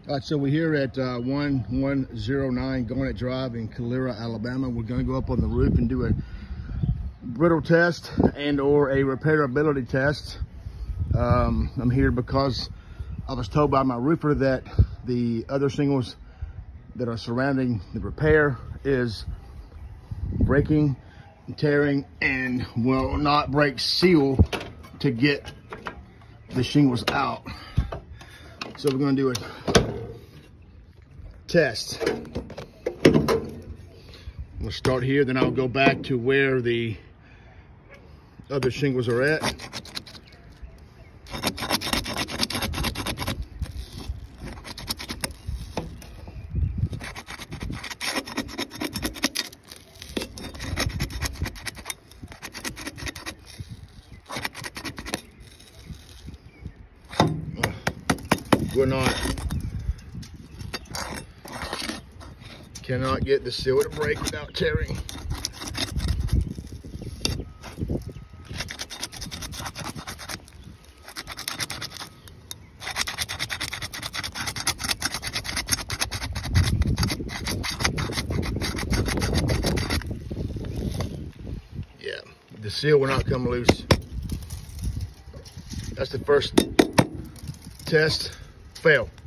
All right, so we're here at 1109 Garnet Drive in Calera, Alabama. We're going to go up on the roof and do a brittle test and or a repairability test. I'm here because I was told by my roofer that the other shingles that are surrounding the repair is breaking, tearing, and will not break seal to get the shingles out. So we're going to do a test. We'll start here, then I'll go back to where the other shingles are at. Cannot get the seal to break without tearing. Yeah, the seal will not come loose. That's the first test. Fail.